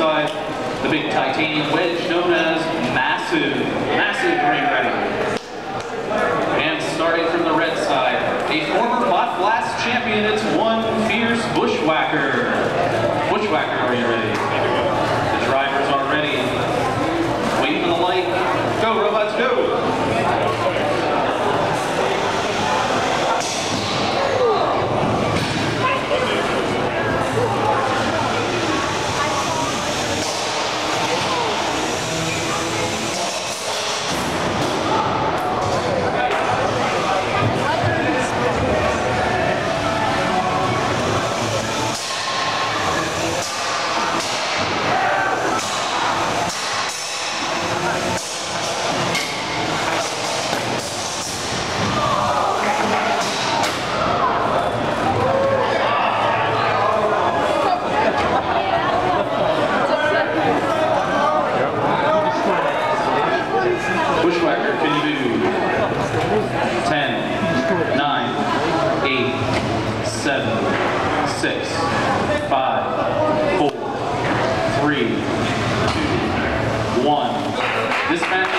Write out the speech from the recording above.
ringside, the big titanium wedge known as Massive. Massive ring ready. And starting from the red side, a former Hot Blast champion, it's one fierce Bushwhacker. Bushwhacker, are you ready? The drivers are ready. Waiting for the light. Go, robots, go! Bushwhacker, can you do 10, 9, 8, 7, 6, 5, 4, 3, 2, 1. This match